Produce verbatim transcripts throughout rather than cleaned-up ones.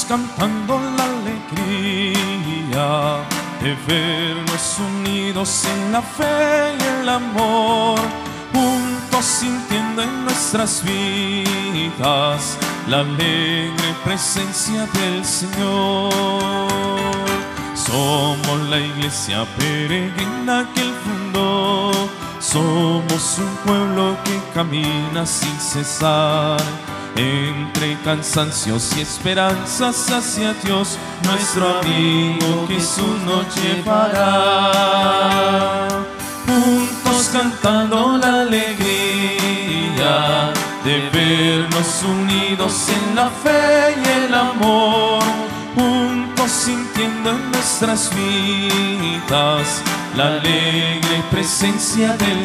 cantando la alegría de vernos unidos en la fe y el amor, juntos sintiendo en nuestras vidas la alegre presencia del Señor. Somos la iglesia peregrina que Él fundó, somos un pueblo que camina sin cesar, entre cansancios y esperanzas hacia Dios, nuestro amigo Jesús nos llevará. Juntos cantando la alegría de vernos unidos en la fe y el amor, juntos sintiendo en nuestras vidas la alegre presencia del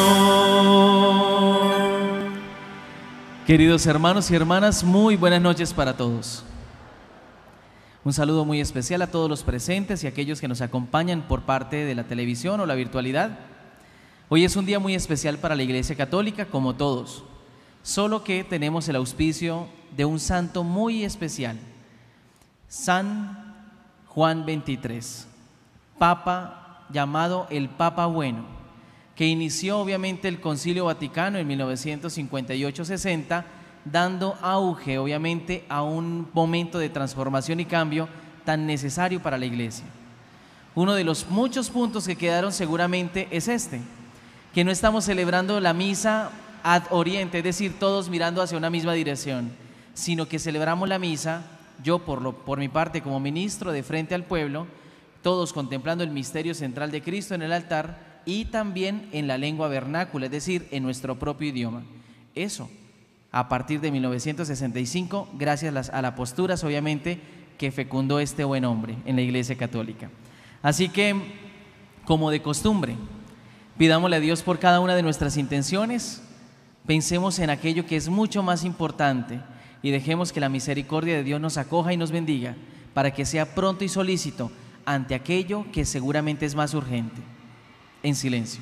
Señor. Queridos hermanos y hermanas, muy buenas noches para todos. Un saludo muy especial a todos los presentes y a aquellos que nos acompañan por parte de la televisión o la virtualidad. Hoy es un día muy especial para la Iglesia Católica, como todos, solo que tenemos el auspicio de un santo muy especial, San Juan veintitrés, Papa llamado el Papa Bueno, que inició obviamente el Concilio Vaticano en mil novecientos cincuenta y ocho sesenta, dando auge obviamente a un momento de transformación y cambio tan necesario para la Iglesia. Uno de los muchos puntos que quedaron seguramente es este, que no estamos celebrando la misa ad oriente, es decir, todos mirando hacia una misma dirección, sino que celebramos la misa, yo por, lo, por mi parte como ministro de frente al pueblo, todos contemplando el misterio central de Cristo en el altar, y también en la lengua vernácula, es decir, en nuestro propio idioma. Eso, a partir de mil novecientos sesenta y cinco, gracias a las posturas, obviamente, que fecundó este buen hombre en la Iglesia Católica. Así que, como de costumbre, pidámosle a Dios por cada una de nuestras intenciones, pensemos en aquello que es mucho más importante y dejemos que la misericordia de Dios nos acoja y nos bendiga para que sea pronto y solícito ante aquello que seguramente es más urgente. En silencio.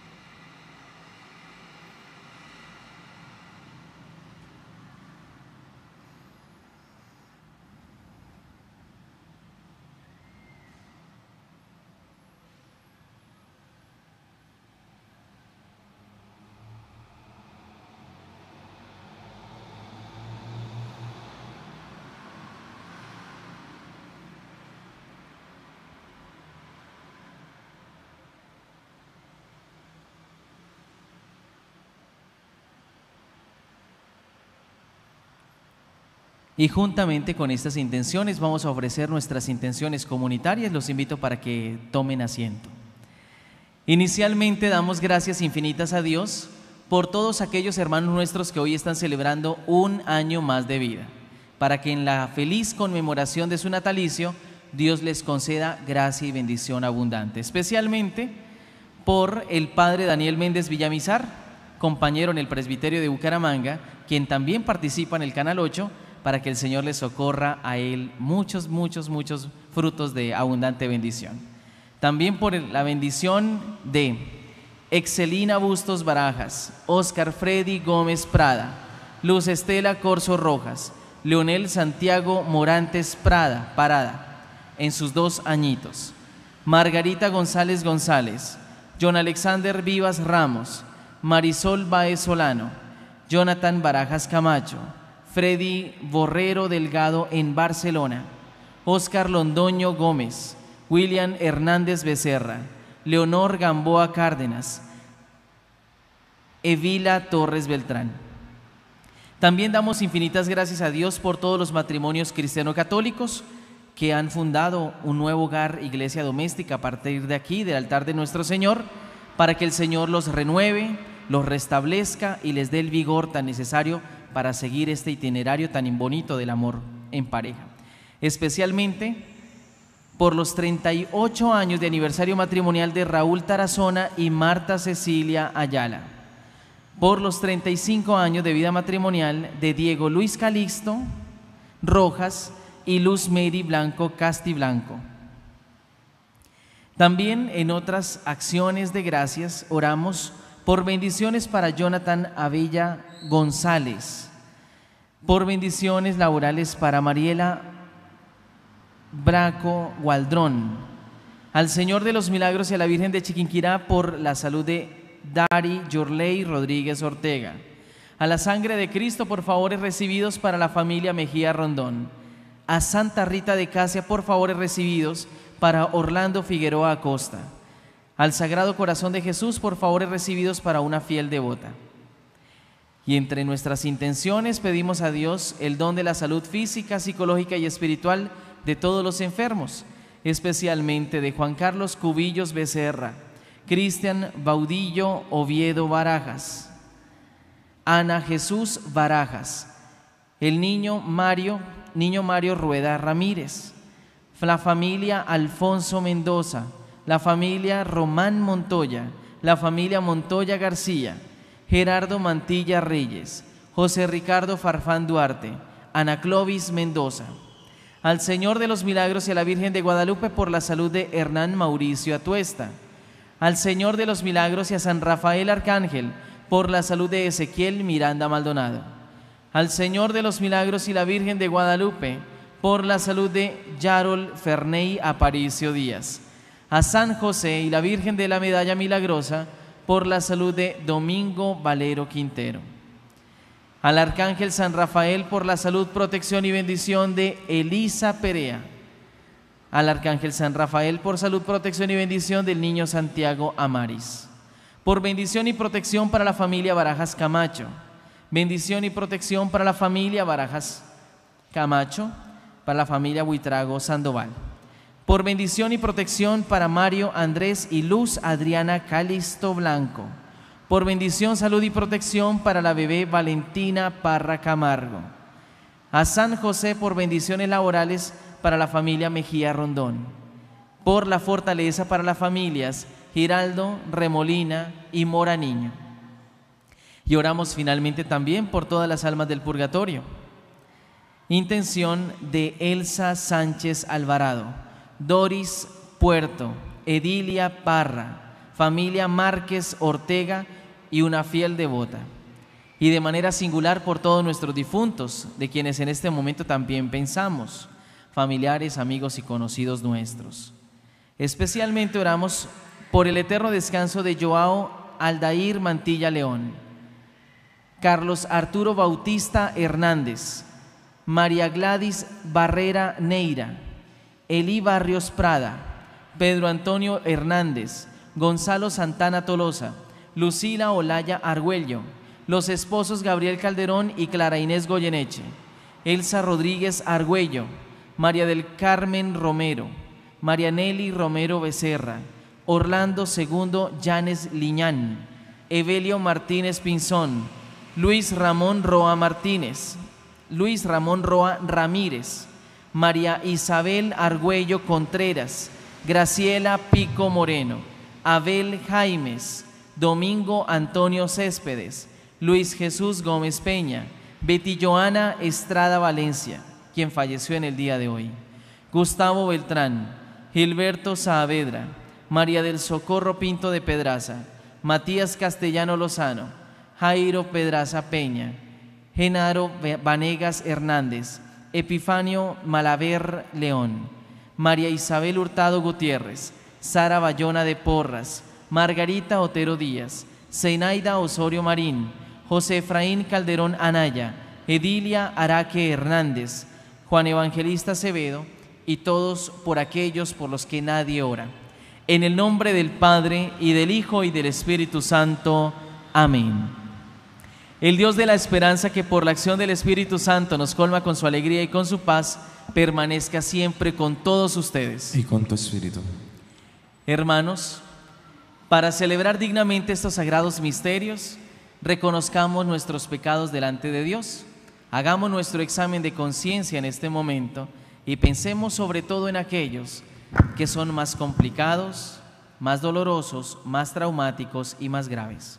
Y juntamente con estas intenciones vamos a ofrecer nuestras intenciones comunitarias. Los invito para que tomen asiento. Inicialmente damos gracias infinitas a Dios por todos aquellos hermanos nuestros que hoy están celebrando un año más de vida, para que en la feliz conmemoración de su natalicio Dios les conceda gracia y bendición abundante, especialmente por el padre Daniel Méndez Villamizar, compañero en el presbiterio de Bucaramanga, quien también participa en el Canal ocho, para que el Señor le socorra a él muchos, muchos, muchos frutos de abundante bendición. También por la bendición de Excelina Bustos Barajas, Oscar Freddy Gómez Prada, Luz Estela Corso Rojas, Leonel Santiago Morantes Prada, Parada, en sus dos añitos, Margarita González González, John Alexander Vivas Ramos, Marisol Baez Solano, Jonathan Barajas Camacho, Freddy Borrero Delgado en Barcelona, Óscar Londoño Gómez, William Hernández Becerra, Leonor Gamboa Cárdenas, Evila Torres Beltrán. También damos infinitas gracias a Dios por todos los matrimonios cristiano-católicos que han fundado un nuevo hogar, iglesia doméstica, a partir de aquí, del altar de nuestro Señor, para que el Señor los renueve, los restablezca y les dé el vigor tan necesario para seguir este itinerario tan bonito del amor en pareja. Especialmente por los treinta y ocho años de aniversario matrimonial de Raúl Tarazona y Marta Cecilia Ayala, por los treinta y cinco años de vida matrimonial de Diego Luis Calixto Rojas y Luz Mary Blanco Casti Blanco. También en otras acciones de gracias oramos por bendiciones para Jonathan Abella González, por bendiciones laborales para Mariela Braco Gualdrón. Al Señor de los Milagros y a la Virgen de Chiquinquirá por la salud de Dari Yorley Rodríguez Ortega. A la sangre de Cristo por favores recibidos para la familia Mejía Rondón. A Santa Rita de Casia por favores recibidos para Orlando Figueroa Acosta. Al Sagrado Corazón de Jesús por favores recibidos para una fiel devota. Y entre nuestras intenciones pedimos a Dios el don de la salud física, psicológica y espiritual de todos los enfermos, especialmente de Juan Carlos Cubillos Becerra, Cristian Baudillo Oviedo Barajas, Ana Jesús Barajas, el niño Mario, niño Mario Rueda Ramírez, la familia Alfonso Mendoza, la familia Román Montoya, la familia Montoya García, Gerardo Mantilla Reyes, José Ricardo Farfán Duarte, Ana Clovis Mendoza. Al Señor de los Milagros y a la Virgen de Guadalupe por la salud de Hernán Mauricio Atuesta. Al Señor de los Milagros y a San Rafael Arcángel por la salud de Ezequiel Miranda Maldonado. Al Señor de los Milagros y la Virgen de Guadalupe por la salud de Yarol Ferney Aparicio Díaz. A San José y la Virgen de la Medalla Milagrosa por la salud de Domingo Valero Quintero. Al Arcángel San Rafael por la salud, protección y bendición de Elisa Perea. Al Arcángel San Rafael por salud, protección y bendición del niño Santiago Amaris. Por bendición y protección para la familia Barajas Camacho. Bendición y protección para la familia Barajas Camacho, para la familia Buitrago Sandoval. Por bendición y protección para Mario Andrés y Luz Adriana Calisto Blanco. Por bendición, salud y protección para la bebé Valentina Parra Camargo. A San José por bendiciones laborales para la familia Mejía Rondón. Por la fortaleza para las familias Giraldo, Remolina y Mora Niño. Y oramos finalmente también por todas las almas del purgatorio. Intención de Elsa Sánchez Alvarado, Doris Puerto, Edilia Parra, familia Márquez Ortega y una fiel devota. Y de manera singular por todos nuestros difuntos, de quienes en este momento también pensamos, familiares, amigos y conocidos nuestros. Especialmente oramos por el eterno descanso de Joao Aldair Mantilla León, Carlos Arturo Bautista Hernández, María Gladys Barrera Neira, Elí Barrios Prada, Pedro Antonio Hernández, Gonzalo Santana Tolosa, Lucila Olaya Argüello, los esposos Gabriel Calderón y Clara Inés Goyeneche, Elsa Rodríguez Argüello, María del Carmen Romero, María Nelly Romero Becerra, Orlando Segundo Llanes Liñán, Evelio Martínez Pinzón, Luis Ramón Roa Martínez, Luis Ramón Roa Ramírez, María Isabel Argüello Contreras, Graciela Pico Moreno, Abel Jaimes, Domingo Antonio Céspedes, Luis Jesús Gómez Peña, Betty Joana Estrada Valencia, quien falleció en el día de hoy, Gustavo Beltrán, Gilberto Saavedra, María del Socorro Pinto de Pedraza, Matías Castellano Lozano, Jairo Pedraza Peña, Genaro Vanegas Hernández, Epifanio Malaver León, María Isabel Hurtado Gutiérrez, Sara Bayona de Porras, Margarita Otero Díaz, Zenaida Osorio Marín, José Efraín Calderón Anaya, Edilia Araque Hernández, Juan Evangelista Acevedo y todos por aquellos por los que nadie ora. En el nombre del Padre, y del Hijo, y del Espíritu Santo. Amén. El Dios de la esperanza, que por la acción del Espíritu Santo nos colma con su alegría y con su paz, permanezca siempre con todos ustedes. Y con tu espíritu. Hermanos, para celebrar dignamente estos sagrados misterios, reconozcamos nuestros pecados delante de Dios, hagamos nuestro examen de conciencia en este momento y pensemos sobre todo en aquellos que son más complicados, más dolorosos, más traumáticos y más graves.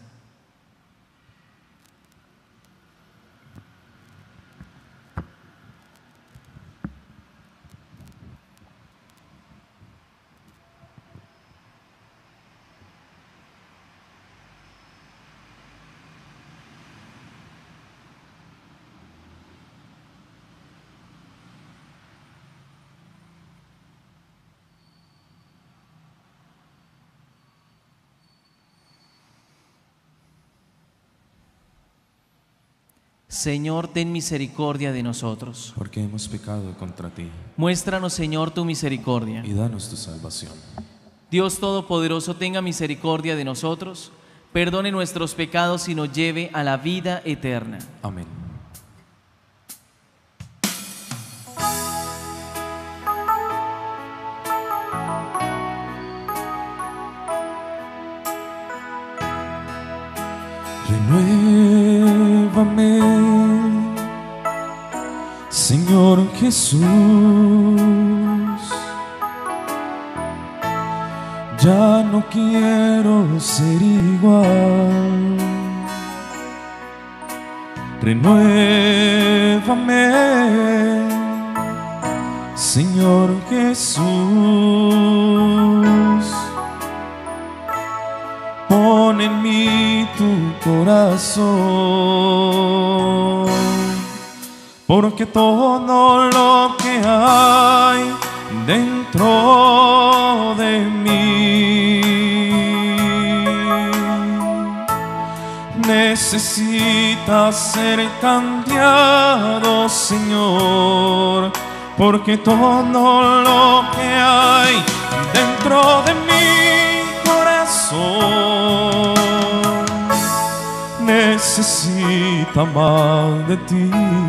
Señor, ten misericordia de nosotros. porque hemos pecado contra ti, Muéstranos, Señor, tu misericordia. y danos tu salvación. Dios Todopoderoso, tenga misericordia de nosotros, perdone nuestros pecados y nos lleve a la vida eterna. Amén. Renuévame, Señor Jesús, ya no quiero ser igual. Renuévame, Señor Jesús, pon en mí tu corazón, porque todo lo que hay dentro de mí necesita ser cambiado, Señor, porque todo lo que hay dentro de mi corazón necesita más de ti,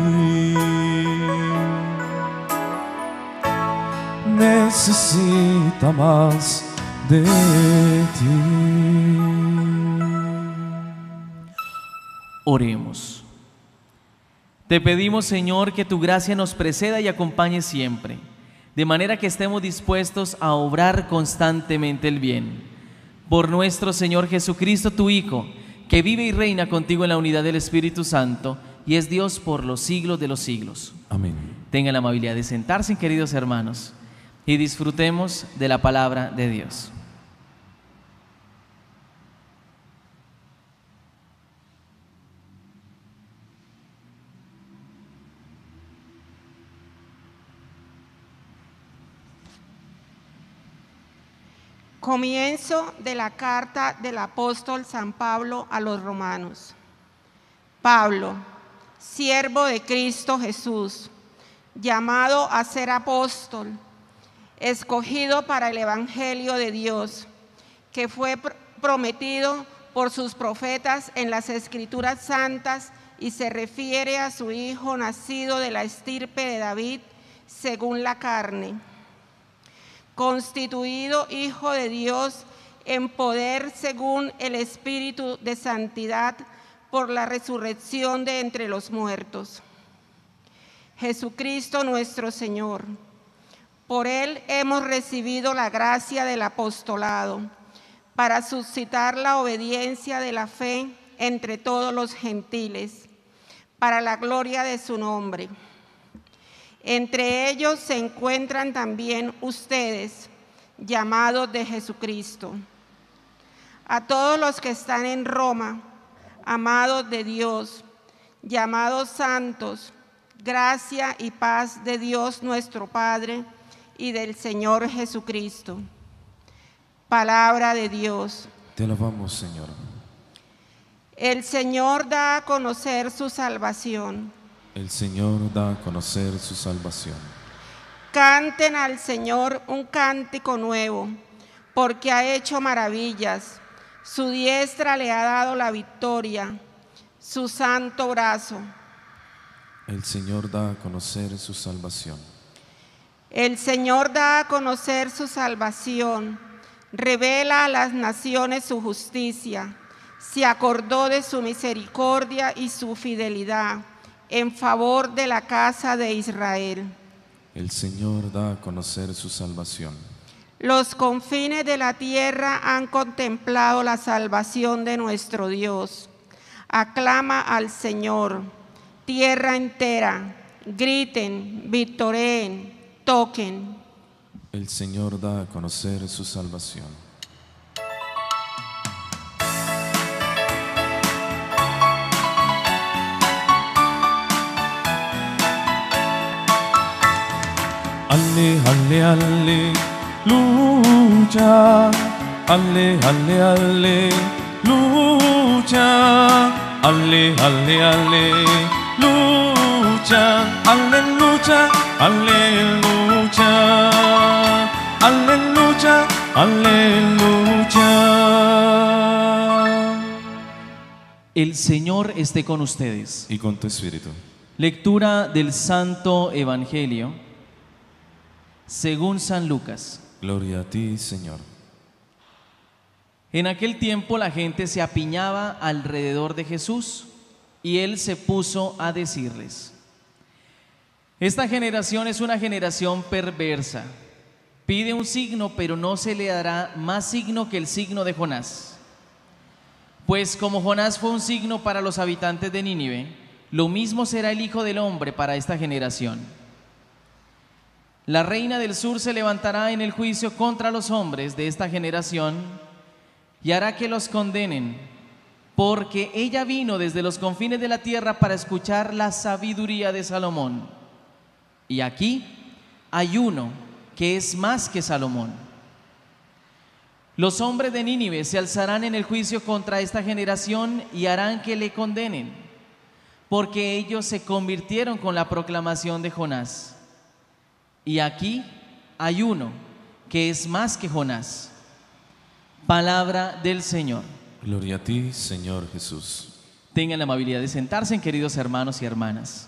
necesita más de ti. Oremos. Te pedimos, Señor, que tu gracia nos preceda y acompañe siempre, de manera que estemos dispuestos a obrar constantemente el bien. Por nuestro Señor Jesucristo, tu Hijo, que vive y reina contigo en la unidad del Espíritu Santo y es Dios por los siglos de los siglos. Amén. Tengan la amabilidad de sentarse, queridos hermanos, y disfrutemos de la palabra de Dios. Comienzo de la carta del apóstol San Pablo a los romanos. Pablo, siervo de Cristo Jesús, llamado a ser apóstol, escogido para el evangelio de Dios, que fue pr- prometido por sus profetas en las Escrituras santas y se refiere a su Hijo nacido de la estirpe de David según la carne, constituido Hijo de Dios en poder según el Espíritu de santidad por la resurrección de entre los muertos. Jesucristo nuestro Señor. Por Él hemos recibido la gracia del apostolado para suscitar la obediencia de la fe entre todos los gentiles, para la gloria de su nombre. Entre ellos se encuentran también ustedes, llamados de Jesucristo. A todos los que están en Roma, amados de Dios, llamados santos, gracia y paz de Dios nuestro Padre y del Señor Jesucristo. Palabra de Dios. Te alabamos, Señor. El Señor da a conocer su salvación. El Señor da a conocer su salvación. Canten al Señor un cántico nuevo, porque ha hecho maravillas. Su diestra le ha dado la victoria, su santo brazo. El Señor da a conocer su salvación. El Señor da a conocer su salvación, revela a las naciones su justicia. Se acordó de su misericordia y su fidelidad en favor de la casa de Israel. El Señor da a conocer su salvación. Los confines de la tierra han contemplado la salvación de nuestro Dios. Aclama al Señor, tierra entera, griten, victoreen, toquen. El Señor da a conocer su salvación. Ale, ale, aleluya, ale, ale, aleluya, ale, ale, aleluya, aleluya, aleluya, aleluya. El Señor esté con ustedes. Y con tu espíritu. Lectura del Santo Evangelio según San Lucas. Gloria a ti, Señor. En aquel tiempo la gente se apiñaba alrededor de Jesús y él se puso a decirles: esta generación es una generación perversa. Pide un signo, pero no se le dará más signo que el signo de Jonás. Pues como Jonás fue un signo para los habitantes de Nínive, lo mismo será el Hijo del Hombre para esta generación. La reina del sur se levantará en el juicio contra los hombres de esta generación y hará que los condenen, porque ella vino desde los confines de la tierra para escuchar la sabiduría de Salomón. Y aquí hay uno que es más que Salomón. Los hombres de Nínive se alzarán en el juicio contra esta generación y harán que le condenen, porque ellos se convirtieron con la proclamación de Jonás. Y aquí hay uno que es más que Jonás. Palabra del Señor. Gloria a ti, Señor Jesús. Tengan la amabilidad de sentarse, queridos hermanos y hermanas.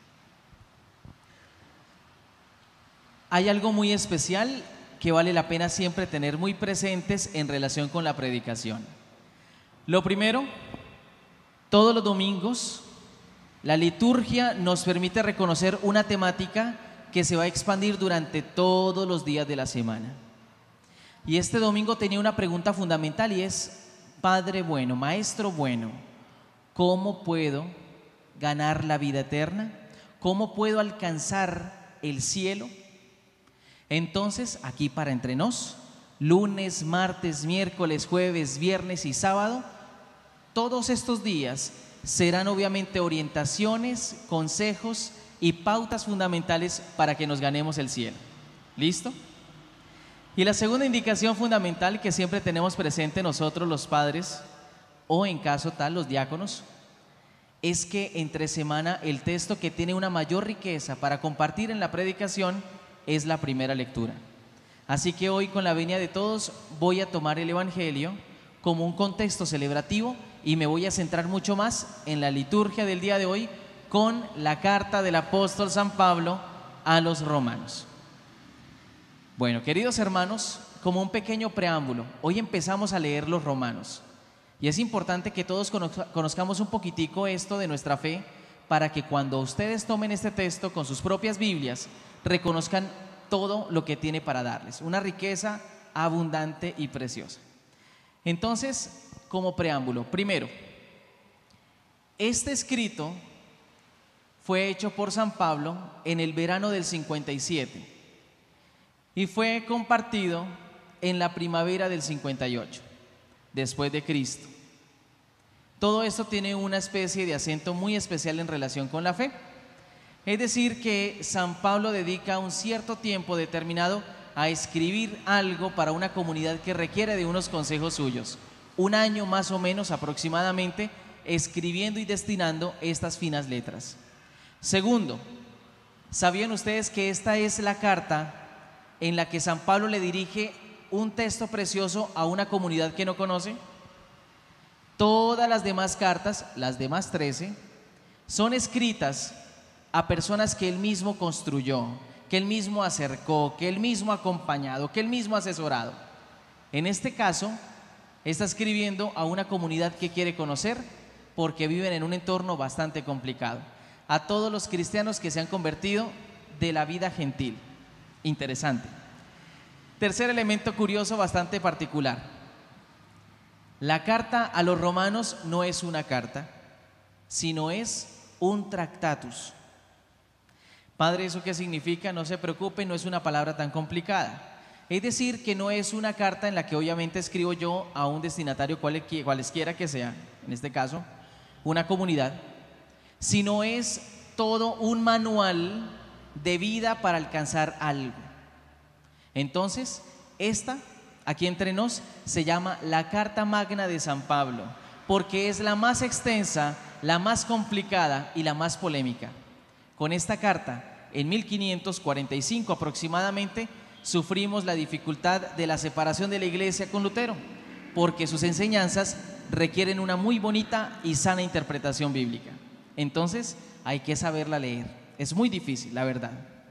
Hay algo muy especial que vale la pena siempre tener muy presentes en relación con la predicación. Lo primero, todos los domingos, la liturgia nos permite reconocer una temática que se va a expandir durante todos los días de la semana. Y este domingo tenía una pregunta fundamental y es: Padre bueno, Maestro bueno, ¿cómo puedo ganar la vida eterna? ¿Cómo puedo alcanzar el cielo? Entonces, aquí para entre nos, lunes, martes, miércoles, jueves, viernes y sábado, todos estos días serán obviamente orientaciones, consejos y pautas fundamentales para que nos ganemos el cielo. ¿Listo? Y la segunda indicación fundamental que siempre tenemos presente nosotros los padres, o en caso tal los diáconos, es que entre semana el texto que tiene una mayor riqueza para compartir en la predicación es la primera lectura. Así que hoy, con la venia de todos, voy a tomar el Evangelio como un contexto celebrativo y me voy a centrar mucho más en la liturgia del día de hoy con la carta del apóstol San Pablo a los romanos. Bueno, queridos hermanos, como un pequeño preámbulo, hoy empezamos a leer los romanos y es importante que todos conozcamos un poquitico esto de nuestra fe para que cuando ustedes tomen este texto con sus propias Biblias reconozcan todo lo que tiene para darles, una riqueza abundante y preciosa. Entonces, como preámbulo, primero, este escrito fue hecho por San Pablo en el verano del cincuenta y siete y fue compartido en la primavera del cincuenta y ocho, después de Cristo. Todo esto tiene una especie de acento muy especial en relación con la fe. Es decir, que San Pablo dedica un cierto tiempo determinado a escribir algo para una comunidad que requiere de unos consejos suyos. Un año más o menos aproximadamente escribiendo y destinando estas finas letras. Segundo, ¿sabían ustedes que esta es la carta en la que San Pablo le dirige un texto precioso a una comunidad que no conoce? Todas las demás cartas, las demás trece, son escritas a personas que él mismo construyó, que él mismo acercó, que él mismo ha acompañado, que él mismo ha asesorado. En este caso, está escribiendo a una comunidad que quiere conocer porque viven en un entorno bastante complicado. A todos los cristianos que se han convertido de la vida gentil. Interesante. Tercer elemento curioso bastante particular. La carta a los romanos no es una carta, sino es un tractatus. Padre, ¿eso qué significa? No se preocupe, no es una palabra tan complicada. Es decir, que no es una carta en la que obviamente escribo yo a un destinatario cualesquiera que sea, en este caso, una comunidad, sino es todo un manual de vida para alcanzar algo. Entonces, esta, aquí entre nos, se llama la Carta Magna de San Pablo, porque es la más extensa la más complicada y la más polémica. Con esta carta, en mil quinientos cuarenta y cinco aproximadamente, sufrimos la dificultad de la separación de la iglesia con Lutero, porque sus enseñanzas requieren una muy bonita y sana interpretación bíblica. Entonces, hay que saberla leer. Es muy difícil, la verdad.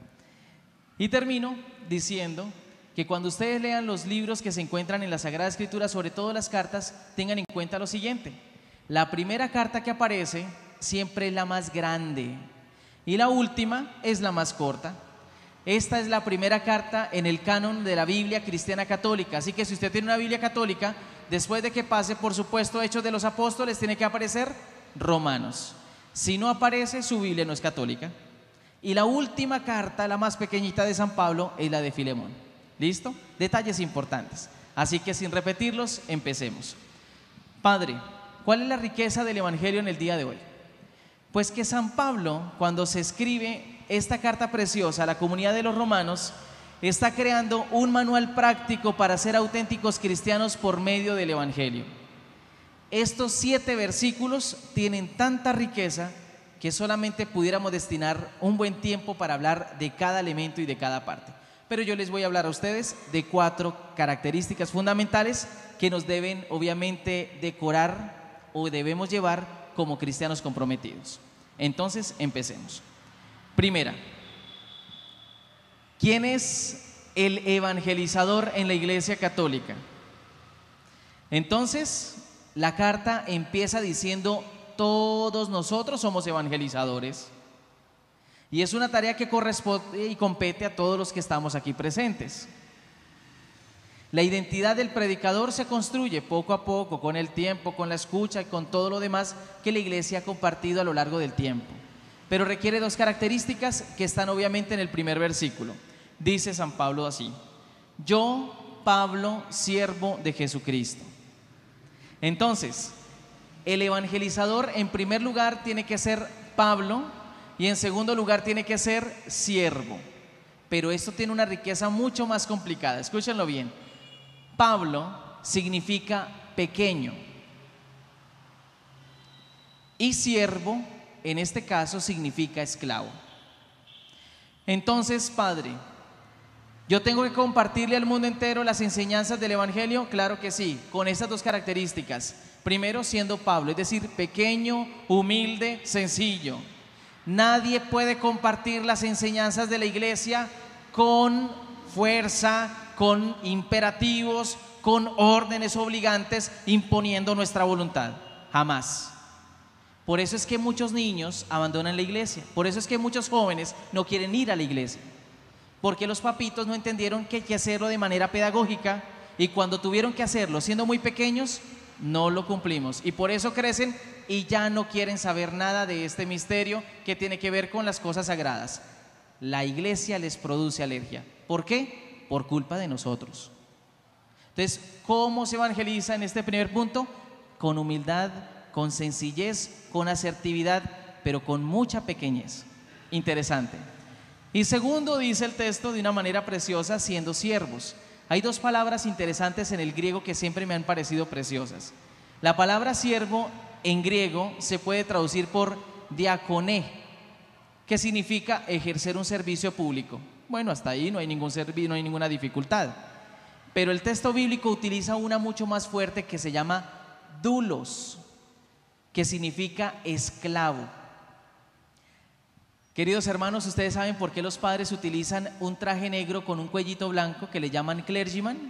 Y termino diciendo que cuando ustedes lean los libros que se encuentran en la Sagrada Escritura, sobre todo las cartas, tengan en cuenta lo siguiente. La primera carta que aparece siempre es la más grande y la última es la más corta. Esta es la primera carta en el canon de la Biblia cristiana católica, así que si usted tiene una Biblia católica, después de que pase, por supuesto, Hechos de los Apóstoles, tiene que aparecer Romanos. Si no aparece, su Biblia no es católica. Y la última carta, la más pequeñita de San Pablo, es la de Filemón. ¿Listo? Detalles importantes. Así que sin repetirlos, empecemos. Padre, ¿cuál es la riqueza del Evangelio en el día de hoy? Pues que San Pablo, cuando se escribe esta carta preciosa a la comunidad de los romanos, está creando un manual práctico para ser auténticos cristianos por medio del Evangelio. Estos siete versículos tienen tanta riqueza que solamente pudiéramos destinar un buen tiempo para hablar de cada elemento y de cada parte. Pero yo les voy a hablar a ustedes de cuatro características fundamentales que nos deben obviamente decorar o debemos llevar como cristianos comprometidos. Entonces, empecemos. Primera, ¿quién es el evangelizador en la Iglesia Católica? Entonces, la carta empieza diciendo: todos nosotros somos evangelizadores. Y es una tarea que corresponde y compete a todos los que estamos aquí presentes. La identidad del predicador se construye poco a poco, con el tiempo, con la escucha y con todo lo demás que la iglesia ha compartido a lo largo del tiempo. Pero requiere dos características que están obviamente en el primer versículo. Dice San Pablo así: yo, Pablo, siervo de Jesucristo. Entonces, el evangelizador en primer lugar tiene que ser Pablo, y en segundo lugar tiene que ser siervo. Pero esto tiene una riqueza mucho más complicada. Escúchenlo bien. Pablo significa pequeño y siervo, en este caso, significa esclavo. Entonces, Padre, ¿yo tengo que compartirle al mundo entero las enseñanzas del Evangelio? Claro que sí, con estas dos características. Primero, siendo Pablo, es decir, pequeño, humilde, sencillo. Nadie puede compartir las enseñanzas de la iglesia con fuerza, con imperativos, con órdenes obligantes, imponiendo nuestra voluntad. Jamás. Por eso es que muchos niños abandonan la iglesia. Por eso es que muchos jóvenes no quieren ir a la iglesia. Porque los papitos no entendieron que hay que hacerlo de manera pedagógica, y cuando tuvieron que hacerlo siendo muy pequeños, no lo cumplimos. Y por eso crecen y ya no quieren saber nada de este misterio que tiene que ver con las cosas sagradas. La iglesia les produce alergia. ¿Por qué? Por culpa de nosotros. Entonces, ¿cómo se evangeliza en este primer punto? Con humildad, con sencillez, con asertividad, pero con mucha pequeñez. Interesante. Y segundo, dice el texto de una manera preciosa, siendo siervos. Hay dos palabras interesantes en el griego que siempre me han parecido preciosas. La palabra siervo en griego se puede traducir por diaconé, que significa ejercer un servicio público. Bueno, hasta ahí no hay ningún servicio, no hay ninguna dificultad. Pero el texto bíblico utiliza una mucho más fuerte que se llama doulos, que significa esclavo. Queridos hermanos, ¿ustedes saben por qué los padres utilizan un traje negro con un cuellito blanco que le llaman clergyman?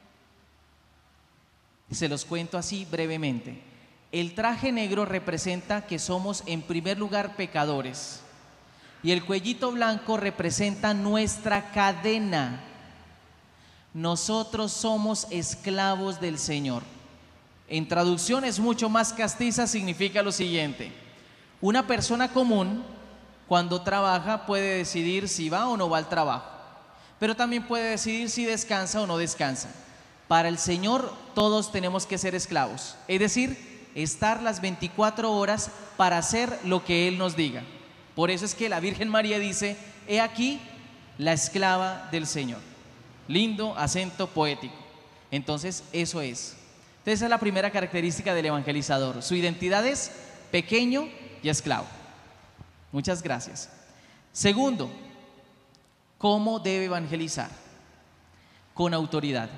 Se los cuento así brevemente. El traje negro representa que somos en primer lugar pecadores, y el cuellito blanco representa nuestra cadena. Nosotros somos esclavos del Señor. En traducciones mucho más castizas significa lo siguiente: una persona común, cuando trabaja, puede decidir si va o no va al trabajo, pero también puede decidir si descansa o no descansa. Para el Señor todos tenemos que ser esclavos, es decir, estar las veinticuatro horas para hacer lo que Él nos diga. Por eso es que la Virgen María dice: he aquí la esclava del Señor. Lindo acento poético. Entonces eso es. Entonces esa es la primera característica del evangelizador. Su identidad es pequeño y esclavo. Muchas gracias. Segundo, ¿cómo debe evangelizar? Con autoridad.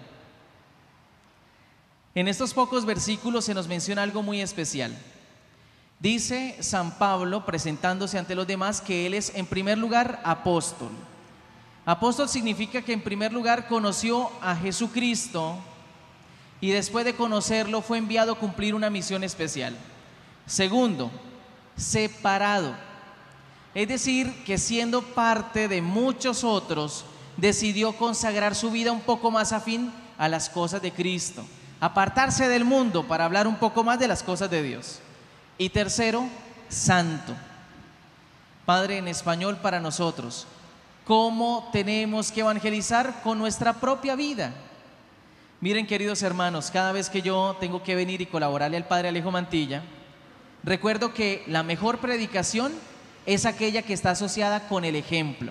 En estos pocos versículos se nos menciona algo muy especial. Dice San Pablo, presentándose ante los demás, que él es en primer lugar apóstol. Apóstol significa que en primer lugar conoció a Jesucristo y después de conocerlo fue enviado a cumplir una misión especial. Segundo, separado. Es decir, que siendo parte de muchos otros, decidió consagrar su vida un poco más afín a las cosas de Cristo, apartarse del mundo para hablar un poco más de las cosas de Dios. Y tercero, santo. Padre, en español para nosotros, ¿cómo tenemos que evangelizar? Con nuestra propia vida. Miren, queridos hermanos, cada vez que yo tengo que venir y colaborarle al Padre Alejo Mantilla, recuerdo que la mejor predicación es aquella que está asociada con el ejemplo.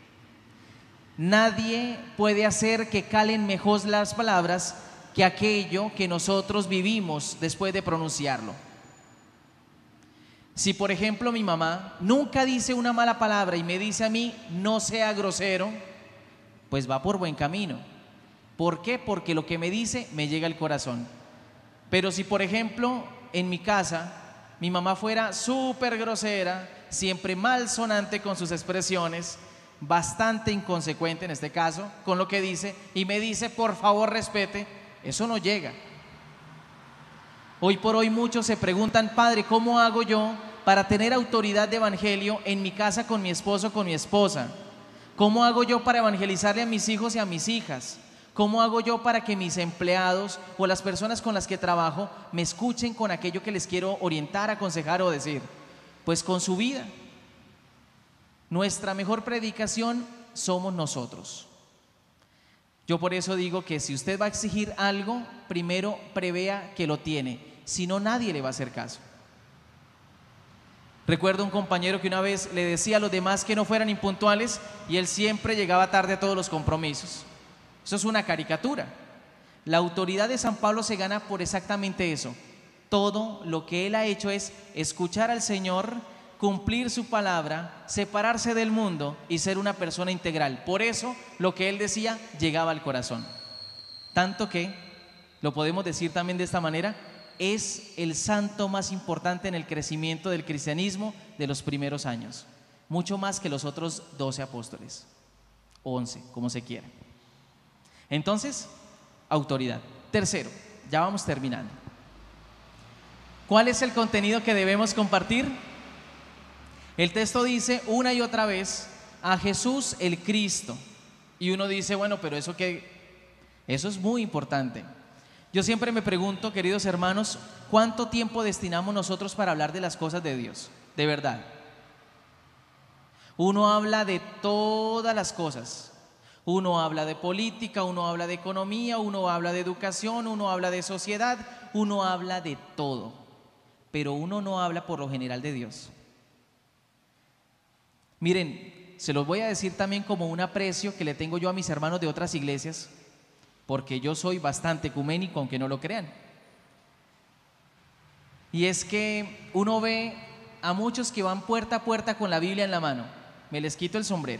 Nadie puede hacer que calen mejor las palabras que aquello que nosotros vivimos después de pronunciarlo. Si por ejemplo mi mamá nunca dice una mala palabra y me dice a mí no sea grosero, pues va por buen camino. ¿Por qué? Porque lo que me dice me llega al corazón. Pero si por ejemplo en mi casa mi mamá fuera súper grosera, siempre malsonante con sus expresiones, bastante inconsecuente en este caso con lo que dice, y me dice por favor respete, eso no llega. Hoy por hoy muchos se preguntan: Padre, ¿cómo hago yo para tener autoridad de evangelio en mi casa con mi esposo, con mi esposa? ¿Cómo hago yo para evangelizarle a mis hijos y a mis hijas? ¿Cómo hago yo para que mis empleados o las personas con las que trabajo me escuchen con aquello que les quiero orientar, aconsejar o decir? Pues con su vida. Nuestra mejor predicación somos nosotros. Yo por eso digo que si usted va a exigir algo, primero prevea que lo tiene, si no nadie le va a hacer caso. Recuerdo un compañero que una vez le decía a los demás que no fueran impuntuales y él siempre llegaba tarde a todos los compromisos. Eso es una caricatura. La autoridad de San Pablo se gana por exactamente eso. Todo lo que él ha hecho es escuchar al Señor, cumplir su palabra, separarse del mundo y ser una persona integral. Por eso lo que él decía llegaba al corazón. Tanto que, lo podemos decir también de esta manera, es el santo más importante en el crecimiento del cristianismo de los primeros años. Mucho más que los otros doce apóstoles, o once, como se quiera. Entonces, autoridad. Tercero, ya vamos terminando. ¿Cuál es el contenido que debemos compartir? El texto dice una y otra vez a Jesús el Cristo. Y uno dice, bueno, pero eso que eso es muy importante. Yo siempre me pregunto, queridos hermanos, ¿cuánto tiempo destinamos nosotros para hablar de las cosas de Dios? De verdad. Uno habla de todas las cosas. Uno habla de política, uno habla de economía, uno habla de educación, uno habla de sociedad, uno habla de todo. Pero uno no habla por lo general de Dios. Miren, se los voy a decir también como un aprecio que le tengo yo a mis hermanos de otras iglesias, porque yo soy bastante ecuménico, aunque no lo crean. Y es que uno ve a muchos que van puerta a puerta con la Biblia en la mano. Me les quito el sombrero.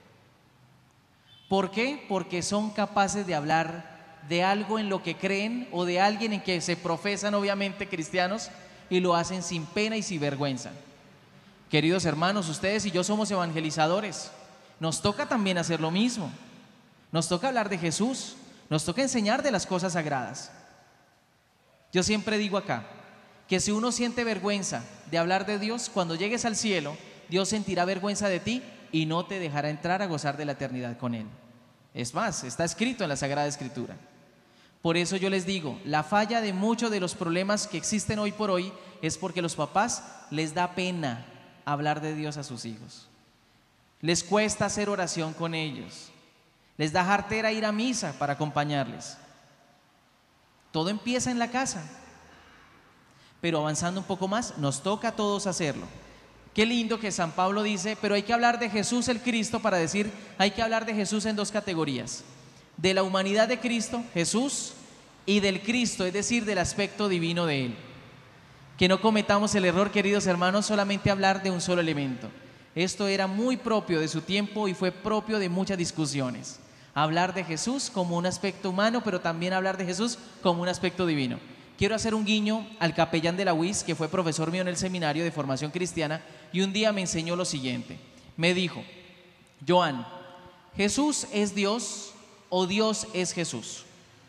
¿Por qué? Porque son capaces de hablar de algo en lo que creen o de alguien en que se profesan obviamente cristianos y lo hacen sin pena y sin vergüenza. Queridos hermanos, ustedes y yo somos evangelizadores. Nos toca también hacer lo mismo. Nos toca hablar de Jesús. Nos toca enseñar de las cosas sagradas. Yo siempre digo acá que si uno siente vergüenza de hablar de Dios, cuando llegues al cielo, Dios sentirá vergüenza de ti y no te dejará entrar a gozar de la eternidad con Él. Es más, está escrito en la Sagrada Escritura. Por eso yo les digo, la falla de muchos de los problemas que existen hoy por hoy es porque los papás les da pena hablar de Dios a sus hijos. Les cuesta hacer oración con ellos. Les da jartera ir a misa para acompañarles. Todo empieza en la casa. Pero avanzando un poco más, nos toca a todos hacerlo. Qué lindo que San Pablo dice, pero hay que hablar de Jesús el Cristo, para decir, hay que hablar de Jesús en dos categorías. De la humanidad de Cristo, Jesús, y del Cristo, es decir, del aspecto divino de Él. que no cometamos el error, queridos hermanos, solamente hablar de un solo elemento. Esto era muy propio de su tiempo y fue propio de muchas discusiones. Hablar de Jesús como un aspecto humano, pero también hablar de Jesús como un aspecto divino. Quiero hacer un guiño al capellán de la U I S, que fue profesor mío en el seminario de formación cristiana, y un día me enseñó lo siguiente. Me dijo: Joan, ¿Jesús es Dios o Dios es Jesús?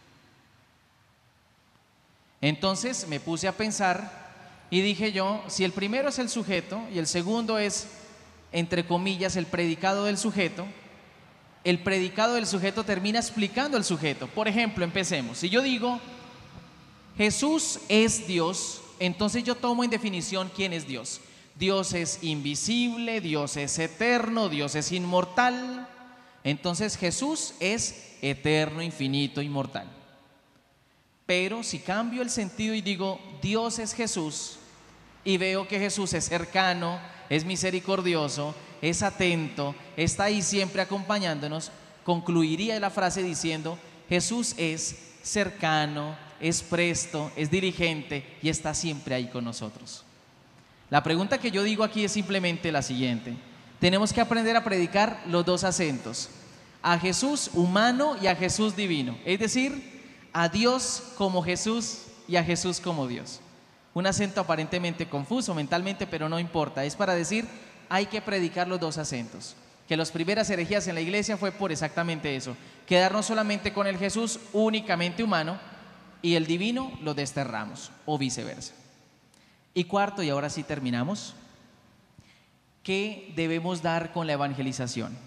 Entonces me puse a pensar y dije yo, si el primero es el sujeto y el segundo es, entre comillas, el predicado del sujeto, el predicado del sujeto termina explicando el sujeto. Por ejemplo, empecemos. Si yo digo Jesús es Dios, entonces yo tomo en definición quién es Dios. Dios es invisible, Dios es eterno, Dios es inmortal. Entonces Jesús es eterno, infinito, inmortal. Pero si cambio el sentido y digo Dios es Jesús, y veo que Jesús es cercano, es misericordioso, es atento, está ahí siempre acompañándonos, concluiría la frase diciendo Jesús es cercano, es presto, es diligente y está siempre ahí con nosotros. La pregunta que yo digo aquí es simplemente la siguiente: tenemos que aprender a predicar los dos acentos, a Jesús humano y a Jesús divino, es decir, a Dios como Jesús y a Jesús como Dios. Un acento aparentemente confuso mentalmente, pero no importa, es para decir, hay que predicar los dos acentos. Que las primeras herejías en la iglesia fue por exactamente eso, quedarnos solamente con el Jesús únicamente humano y el divino lo desterramos, o viceversa. Y cuarto, y ahora sí terminamos, ¿qué debemos dar con la evangelización?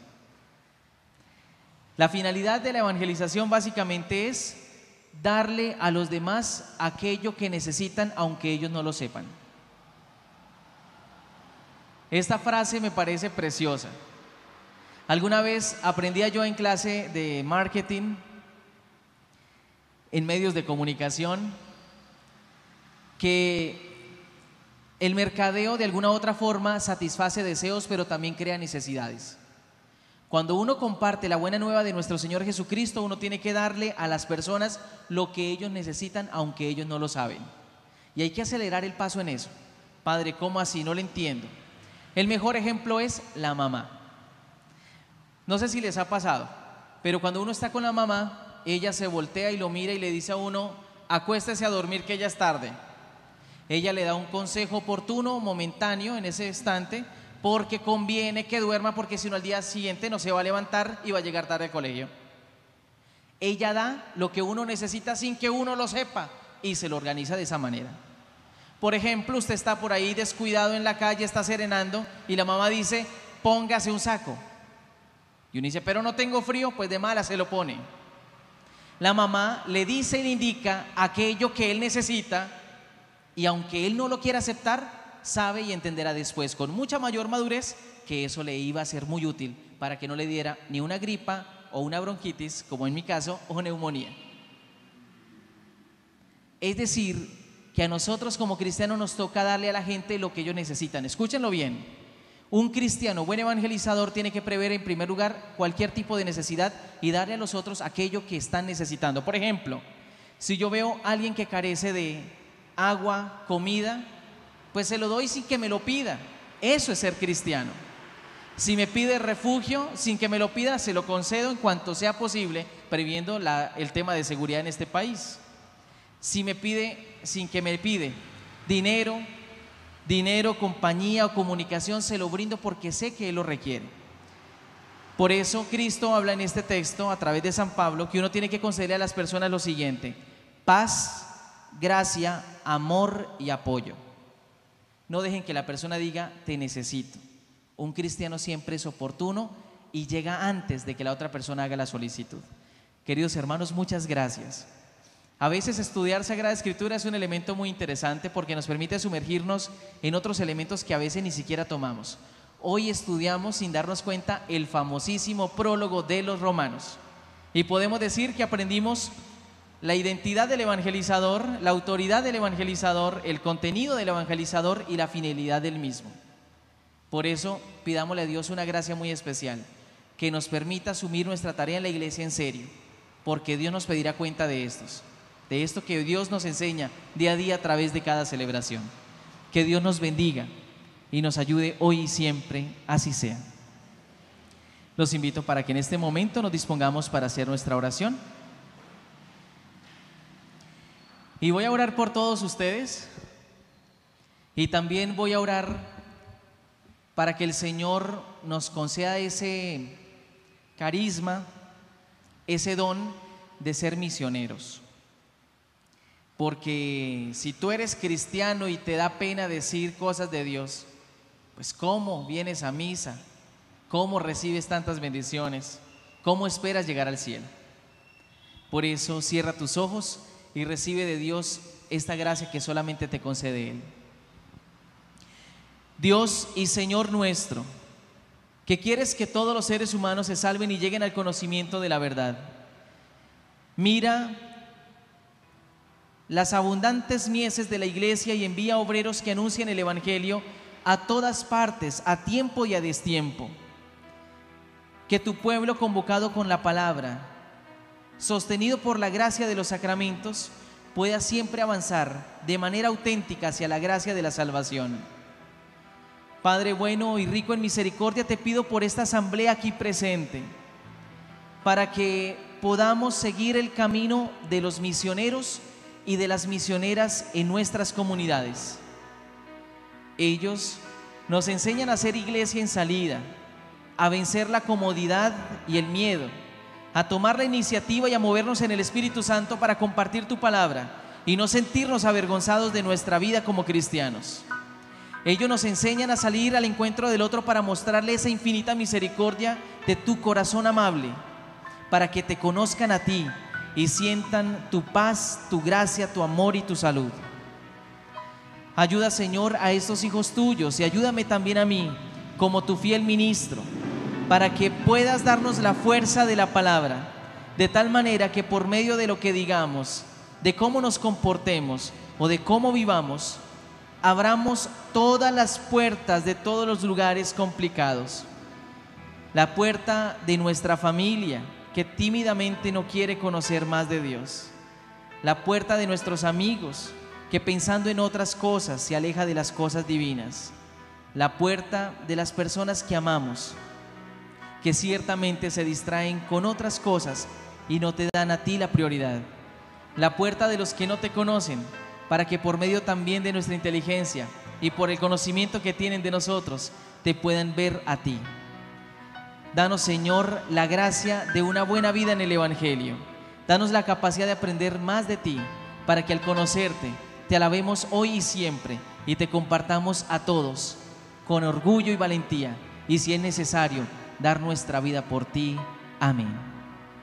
La finalidad de la evangelización básicamente es darle a los demás aquello que necesitan, aunque ellos no lo sepan. Esta frase me parece preciosa. Alguna vez aprendía yo en clase de marketing, en medios de comunicación, que el mercadeo de alguna u otra forma satisface deseos, pero también crea necesidades. Cuando uno comparte la buena nueva de nuestro Señor Jesucristo, uno tiene que darle a las personas lo que ellos necesitan, aunque ellos no lo saben. Y hay que acelerar el paso en eso. Padre, ¿cómo así? No lo entiendo. El mejor ejemplo es la mamá. No sé si les ha pasado, pero cuando uno está con la mamá, ella se voltea y lo mira y le dice a uno, acuéstese a dormir que ya es tarde. Ella le da un consejo oportuno, momentáneo en ese instante, porque conviene que duerma, porque si no al día siguiente no se va a levantar y va a llegar tarde al colegio. Ella da lo que uno necesita sin que uno lo sepa y se lo organiza de esa manera. Por ejemplo, usted está por ahí descuidado en la calle, está serenando y la mamá dice, póngase un saco. Y uno dice, pero no tengo frío, pues de mala se lo pone. La mamá le dice y le indica aquello que él necesita y aunque él no lo quiera aceptar, sabe y entenderá después con mucha mayor madurez que eso le iba a ser muy útil para que no le diera ni una gripa o una bronquitis, como en mi caso, o neumonía. Es decir, que a nosotros como cristianos nos toca darle a la gente lo que ellos necesitan. Escúchenlo bien. Un cristiano buen evangelizador tiene que prever en primer lugar cualquier tipo de necesidad y darle a los otros aquello que están necesitando. Por ejemplo, si yo veo a alguien que carece de agua, comida, pues se lo doy sin que me lo pida. Eso es ser cristiano. Si me pide refugio, sin que me lo pida, se lo concedo en cuanto sea posible, previendo la, el tema de seguridad en este país. Si me pide, sin que me pide dinero, dinero, compañía o comunicación, se lo brindo porque sé que él lo requiere. Por eso Cristo habla en este texto, a través de San Pablo, que uno tiene que concederle a las personas lo siguiente: paz, gracia, amor y apoyo. No dejen que la persona diga, te necesito. Un cristiano siempre es oportuno y llega antes de que la otra persona haga la solicitud. Queridos hermanos, muchas gracias. A veces estudiar Sagrada Escritura es un elemento muy interesante porque nos permite sumergirnos en otros elementos que a veces ni siquiera tomamos. Hoy estudiamos sin darnos cuenta el famosísimo prólogo de los Romanos y podemos decir que aprendimos la identidad del evangelizador, la autoridad del evangelizador, el contenido del evangelizador y la finalidad del mismo. Por eso pidámosle a Dios una gracia muy especial, que nos permita asumir nuestra tarea en la iglesia en serio, porque Dios nos pedirá cuenta de estos, de esto que Dios nos enseña día a día a través de cada celebración. Que Dios nos bendiga y nos ayude hoy y siempre, así sea. Los invito para que en este momento nos dispongamos para hacer nuestra oración. Y voy a orar por todos ustedes y también voy a orar para que el Señor nos conceda ese carisma, ese don de ser misioneros. Porque si tú eres cristiano y te da pena decir cosas de Dios, pues ¿cómo vienes a misa? ¿Cómo recibes tantas bendiciones? ¿Cómo esperas llegar al cielo? Por eso cierra tus ojos y recibe de Dios esta gracia que solamente te concede Él. Dios y Señor nuestro, que quieres que todos los seres humanos se salven y lleguen al conocimiento de la verdad. Mira las abundantes mieses de la iglesia y envía obreros que anuncien el evangelio a todas partes, a tiempo y a destiempo. Que tu pueblo, convocado con la palabra, sostenido por la gracia de los sacramentos, pueda siempre avanzar de manera auténtica hacia la gracia de la salvación. Padre bueno y rico en misericordia, te pido por esta asamblea aquí presente, para que podamos seguir el camino de los misioneros y de las misioneras en nuestras comunidades. Ellos nos enseñan a ser iglesia en salida, a vencer la comodidad y el miedo, a tomar la iniciativa y a movernos en el Espíritu Santo para compartir tu palabra y no sentirnos avergonzados de nuestra vida como cristianos. Ellos nos enseñan a salir al encuentro del otro para mostrarle esa infinita misericordia de tu corazón amable, para que te conozcan a ti y sientan tu paz, tu gracia, tu amor y tu salud. Ayuda, Señor, a estos hijos tuyos y ayúdame también a mí, como tu fiel ministro, para que puedas darnos la fuerza de la palabra, de tal manera que por medio de lo que digamos, de cómo nos comportemos o de cómo vivamos, abramos todas las puertas de todos los lugares complicados. La puerta de nuestra familia, que tímidamente no quiere conocer más de Dios. La puerta de nuestros amigos, que pensando en otras cosas se aleja de las cosas divinas. La puerta de las personas que amamos, que ciertamente se distraen con otras cosas y no te dan a ti la prioridad. La puerta de los que no te conocen, para que por medio también de nuestra inteligencia y por el conocimiento que tienen de nosotros, te puedan ver a ti. Danos, Señor, la gracia de una buena vida en el Evangelio. Danos la capacidad de aprender más de ti, para que al conocerte, te alabemos hoy y siempre y te compartamos a todos con orgullo y valentía, y si es necesario, dar nuestra vida por ti. Amén.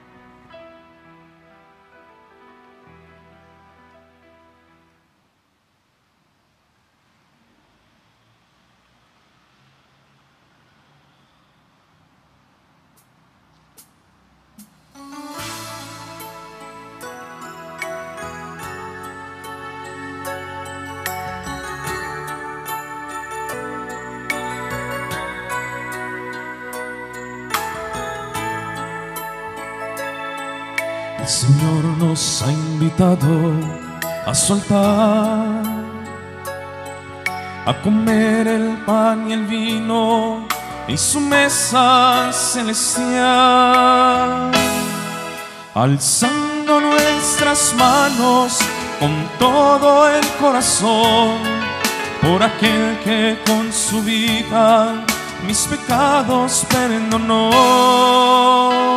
El Señor nos ha invitado a soltar, a comer el pan y el vino y su mesa celestial, alzando nuestras manos con todo el corazón por aquel que con su vida mis pecados perdonó.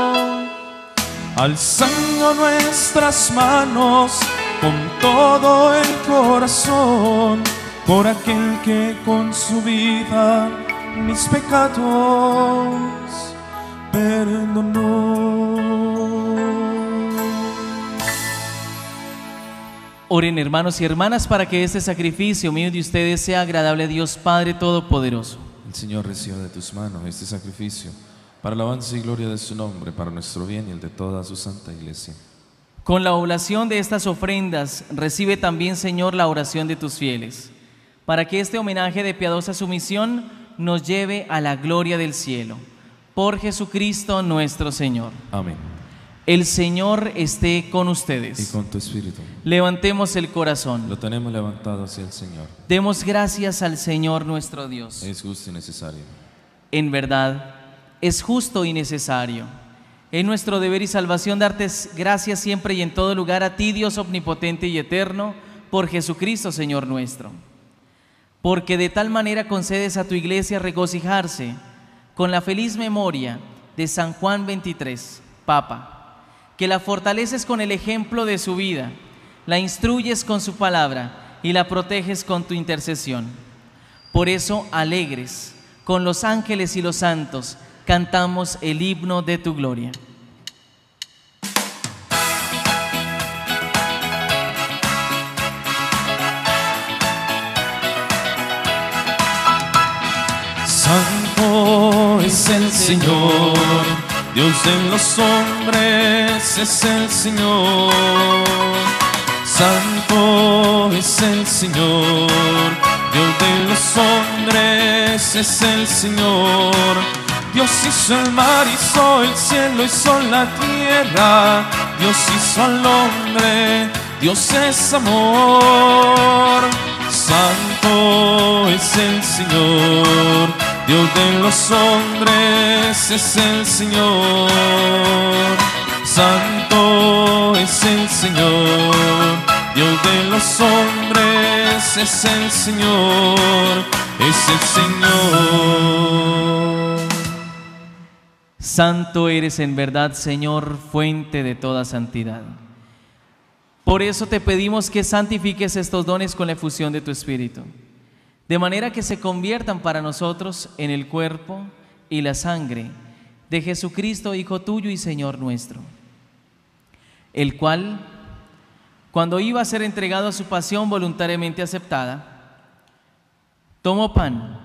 Alzando nuestras manos con todo el corazón por aquel que con su vida mis pecados perdonó. Oren, hermanos y hermanas, para que este sacrificio mío de ustedes sea agradable a Dios Padre Todopoderoso. El Señor reciba de tus manos este sacrificio para alabanza y gloria de su nombre, para nuestro bien y el de toda su santa iglesia. Con la oblación de estas ofrendas, recibe también, Señor, la oración de tus fieles, para que este homenaje de piadosa sumisión nos lleve a la gloria del cielo. Por Jesucristo nuestro Señor. Amén. El Señor esté con y ustedes. con tu espíritu. Levantemos el corazón. Lo tenemos levantado hacia el Señor. Demos gracias al Señor nuestro Dios. Es justo y necesario. En verdad, es justo y necesario. Es nuestro deber y salvación darte gracias siempre y en todo lugar a ti, Dios omnipotente y eterno, por Jesucristo, Señor nuestro. Porque de tal manera concedes a tu iglesia regocijarse con la feliz memoria de San Juan veintitrés, Papa, que la fortaleces con el ejemplo de su vida, la instruyes con su palabra y la proteges con tu intercesión. Por eso, alegres, con los ángeles y los santos, cantamos el himno de tu gloria. Santo es el Señor, Dios de los hombres es el Señor. Santo es el Señor, Dios de los hombres es el Señor. Dios hizo el mar, hizo el cielo, hizo la tierra. Dios hizo al hombre, Dios es amor. Santo es el Señor, Dios de los hombres es el Señor. Santo es el Señor, Dios de los hombres es el Señor, es el Señor. Santo eres en verdad, Señor, fuente de toda santidad. Por eso te pedimos que santifiques estos dones con la efusión de tu Espíritu, de manera que se conviertan para nosotros en el cuerpo y la sangre de Jesucristo, Hijo tuyo y Señor nuestro, el cual, cuando iba a ser entregado a su pasión voluntariamente aceptada, tomó pan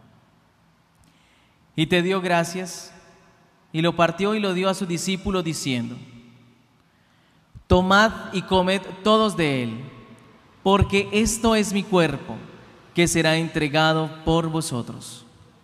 y te dio gracias y lo partió y lo dio a su discípulo diciendo: tomad y comed todos de él, porque esto es mi cuerpo, que será entregado por vosotros.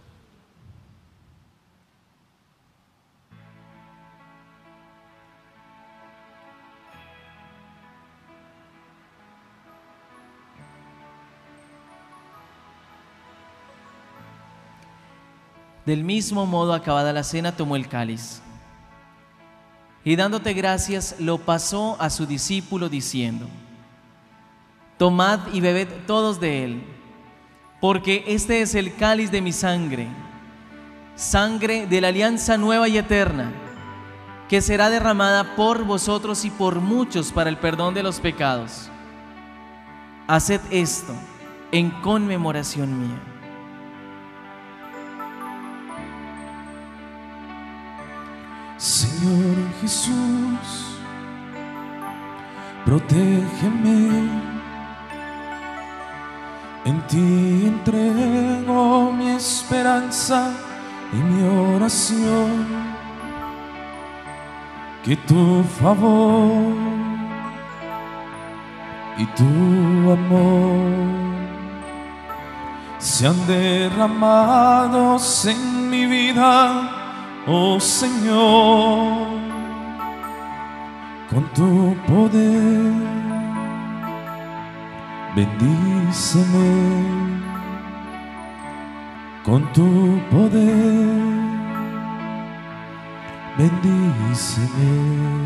Del mismo modo, acabada la cena, tomó el cáliz y dándote gracias, lo pasó a su discípulo diciendo: tomad y bebed todos de él, porque este es el cáliz de mi sangre, sangre de la alianza nueva y eterna, que será derramada por vosotros y por muchos para el perdón de los pecados. Haced esto en conmemoración mía. Señor Jesús, protégeme, en ti entrego mi esperanza y mi oración, que tu favor y tu amor sean derramados en mi vida. Oh Señor, con tu poder, bendíceme, con tu poder, bendíceme.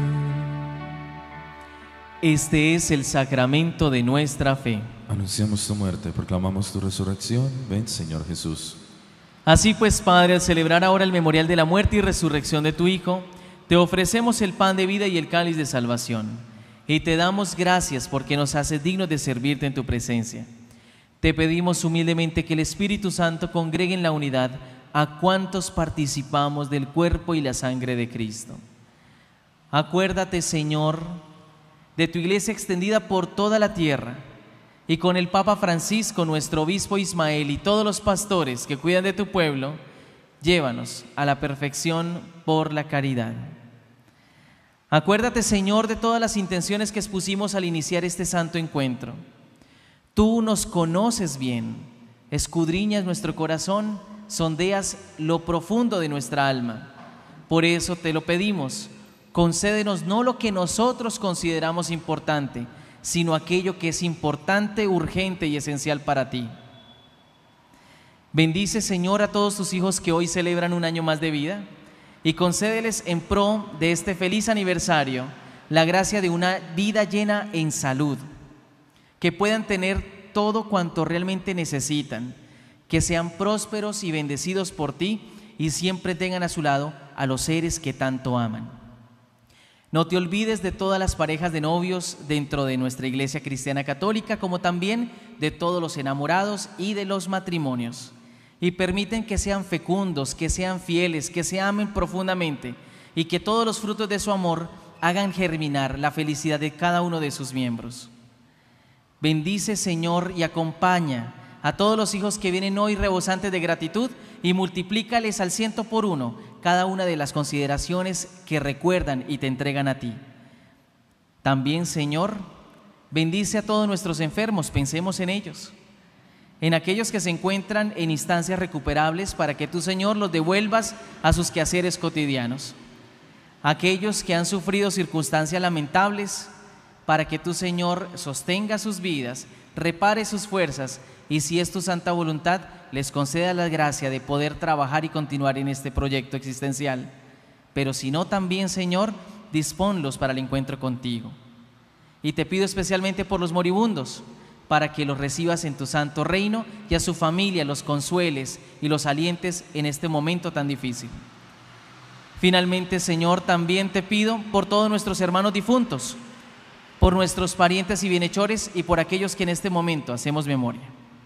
Este es el sacramento de nuestra fe. Anunciamos tu muerte, proclamamos tu resurrección. Ven, Señor Jesús. Así pues, Padre, al celebrar ahora el memorial de la muerte y resurrección de tu Hijo, te ofrecemos el pan de vida y el cáliz de salvación, y te damos gracias porque nos haces dignos de servirte en tu presencia. Te pedimos humildemente que el Espíritu Santo congregue en la unidad a cuantos participamos del cuerpo y la sangre de Cristo. Acuérdate, Señor, de tu iglesia extendida por toda la tierra, y con el Papa Francisco, nuestro obispo Ismael, y todos los pastores que cuidan de tu pueblo, llévanos a la perfección por la caridad. Acuérdate, Señor, de todas las intenciones que expusimos al iniciar este santo encuentro. Tú nos conoces bien, escudriñas nuestro corazón, sondeas lo profundo de nuestra alma. Por eso te lo pedimos, Concédenos no lo que nosotros consideramos importante, sino aquello que es importante, urgente y esencial para ti. Bendice, Señor, a todos tus hijos que hoy celebran un año más de vida y concédeles en pro de este feliz aniversario la gracia de una vida llena en salud, que puedan tener todo cuanto realmente necesitan, que sean prósperos y bendecidos por ti y siempre tengan a su lado a los seres que tanto aman. No te olvides de todas las parejas de novios dentro de nuestra Iglesia Cristiana Católica, como también de todos los enamorados y de los matrimonios. Y permiten que sean fecundos, que sean fieles, que se amen profundamente y que todos los frutos de su amor hagan germinar la felicidad de cada uno de sus miembros. Bendice, Señor, y acompaña a todos los hijos que vienen hoy rebosantes de gratitud y multiplícales al ciento por uno cada una de las consideraciones que recuerdan y te entregan a ti. También, Señor, bendice a todos nuestros enfermos, pensemos en ellos, en aquellos que se encuentran en instancias recuperables, para que tú, Señor, los devuelvas a sus quehaceres cotidianos. Aquellos que han sufrido circunstancias lamentables, para que tú, Señor, sostenga sus vidas, repare sus fuerzas y, si es tu santa voluntad, les conceda la gracia de poder trabajar y continuar en este proyecto existencial. Pero si no, también, Señor, disponlos para el encuentro contigo. Y te pido especialmente por los moribundos, para que los recibas en tu santo reino y a su familia los consueles y los alientes en este momento tan difícil. Finalmente, Señor, también te pido por todos nuestros hermanos difuntos, por nuestros parientes y bienhechores y por aquellos que en este momento hacemos memoria.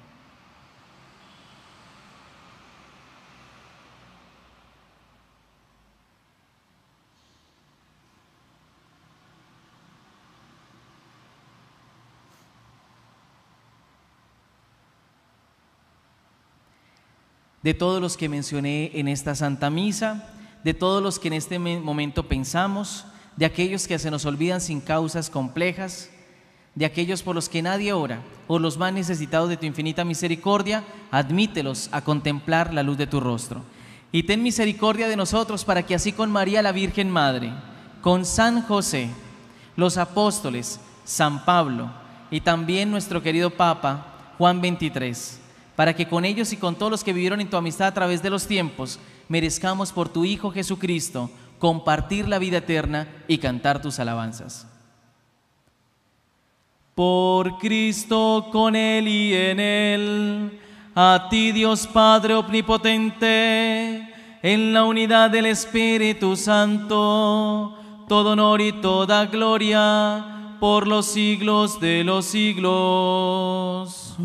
De todos los que mencioné en esta Santa Misa, de todos los que en este momento pensamos, de aquellos que se nos olvidan sin causas complejas, de aquellos por los que nadie ora, o los más necesitados de tu infinita misericordia, admítelos a contemplar la luz de tu rostro. Y ten misericordia de nosotros, para que así con María la Virgen Madre, con San José, los apóstoles, San Pablo y también nuestro querido Papa Juan veintitrés, para que con ellos y con todos los que vivieron en tu amistad a través de los tiempos, merezcamos por tu Hijo Jesucristo compartir la vida eterna y cantar tus alabanzas. Por Cristo, con Él y en Él, a ti, Dios Padre omnipotente, en la unidad del Espíritu Santo, todo honor y toda gloria por los siglos de los siglos.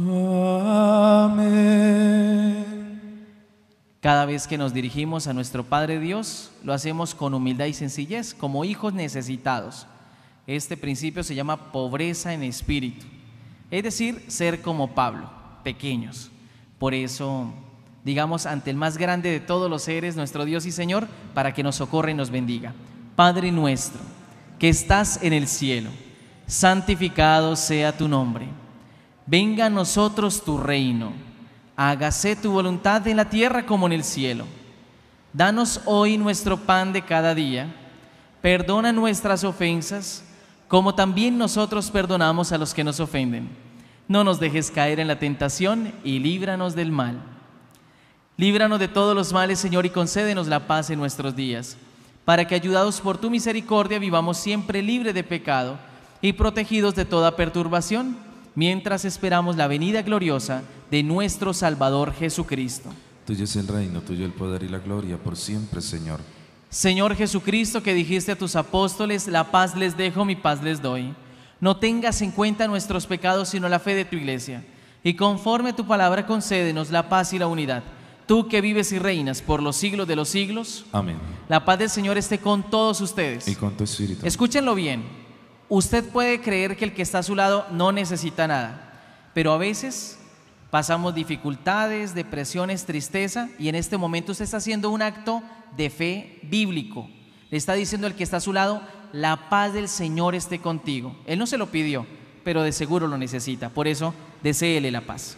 Amén. Cada vez que nos dirigimos a nuestro Padre Dios, lo hacemos con humildad y sencillez, como hijos necesitados. Este principio se llama pobreza en espíritu, es decir, ser como Pablo, pequeños. Por eso, digamos ante el más grande de todos los seres, nuestro Dios y Señor, para que nos socorra y nos bendiga. Padre nuestro, que estás en el cielo, santificado sea tu nombre. Venga a nosotros tu reino. Hágase tu voluntad en la tierra como en el cielo. Danos hoy nuestro pan de cada día. Perdona nuestras ofensas, como también nosotros perdonamos a los que nos ofenden. No nos dejes caer en la tentación y líbranos del mal. Líbranos de todos los males, Señor, y concédenos la paz en nuestros días, para que, ayudados por tu misericordia, vivamos siempre libres de pecado y protegidos de toda perturbación, mientras esperamos la venida gloriosa de nuestro Salvador Jesucristo. Tuyo es el reino, tuyo el poder y la gloria por siempre, Señor. Señor Jesucristo, que dijiste a tus apóstoles, la paz les dejo, mi paz les doy. No tengas en cuenta nuestros pecados, sino la fe de tu Iglesia. Y conforme a tu palabra, concédenos la paz y la unidad. Tú que vives y reinas por los siglos de los siglos. Amén. La paz del Señor esté con todos ustedes. Y con tu espíritu. Escúchenlo bien. Usted puede creer que el que está a su lado no necesita nada, pero a veces pasamos dificultades, depresiones, tristeza, y en este momento usted está haciendo un acto de fe bíblico. Le está diciendo al que está a su lado, la paz del Señor esté contigo. Él no se lo pidió, pero de seguro lo necesita. Por eso, deséele la paz.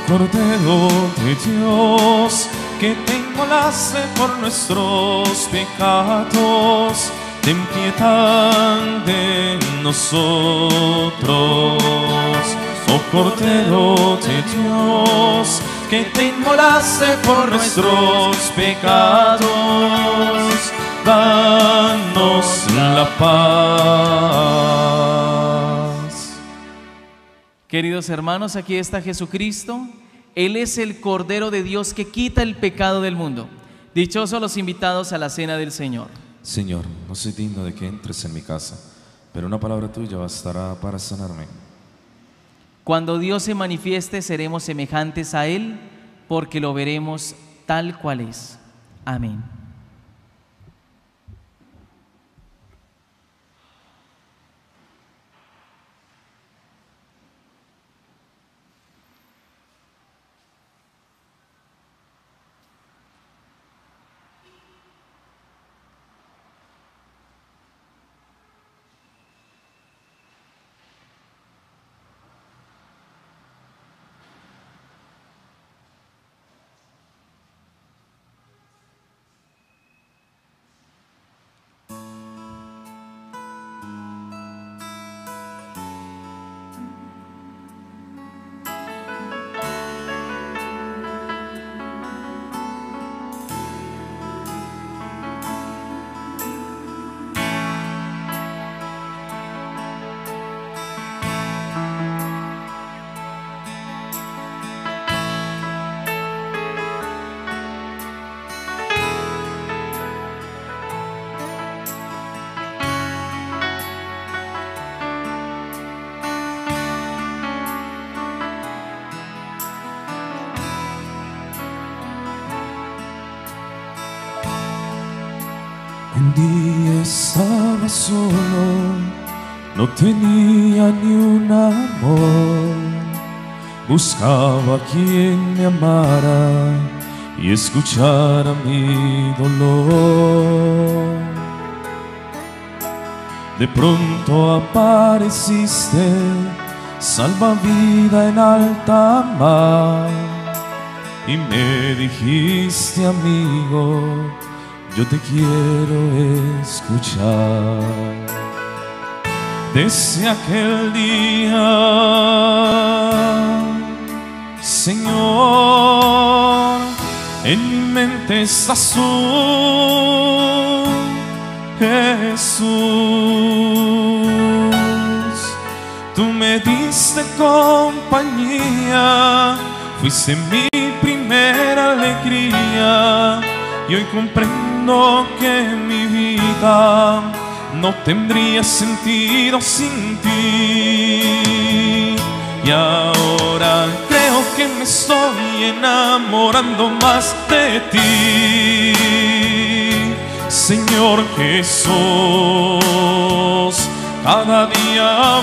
Cordero de Dios, que te inmolaste por nuestros pecados, ten piedad de nosotros. Oh Cordero de Dios, que te inmolaste por nuestros pecados, danos la paz. Queridos hermanos, aquí está Jesucristo. Él es el Cordero de Dios que quita el pecado del mundo. Dichosos los invitados a la cena del Señor. Señor, no soy digno de que entres en mi casa, pero una palabra tuya bastará para sanarme. Cuando Dios se manifieste, seremos semejantes a Él, porque lo veremos tal cual es. Amén. Un día estaba solo, no tenía ni un amor. Buscaba a quien me amara y escuchara mi dolor. De pronto apareciste, salvavida en alta mar, y me dijiste, amigo, yo te quiero escuchar. Desde aquel día, Señor, en mi mente estás tú, Jesús. Tú me diste compañía, fuiste mi primera alegría, y hoy comprendo que mi vida no tendría sentido sin ti. Y ahora creo que me estoy enamorando más de ti, Señor Jesús, cada día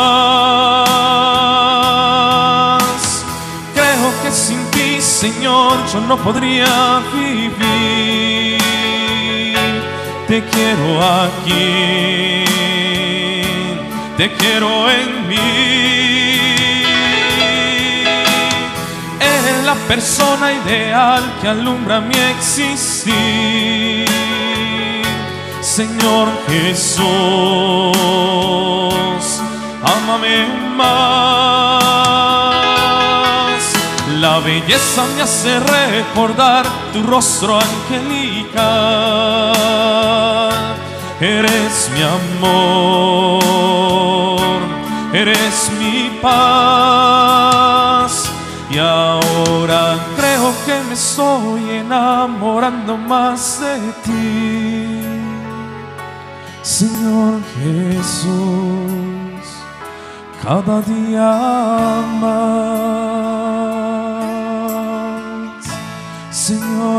más. Creo que sin ti, Señor, yo no podría vivir. Te quiero aquí, te quiero en mí. Eres la persona ideal que alumbra mi existir, Señor Jesús, ámame más. La belleza me hace recordar tu rostro angelical. Eres mi amor, eres mi paz. Y ahora creo que me estoy enamorando más de ti, Señor Jesús, cada día más. Señor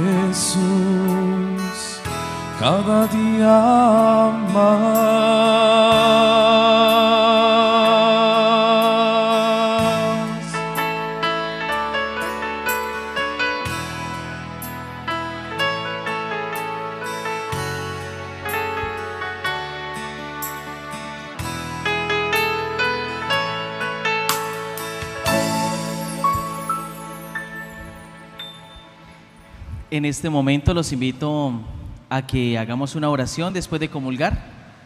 Jesús, cada día más. En este momento los invito a que hagamos una oración después de comulgar.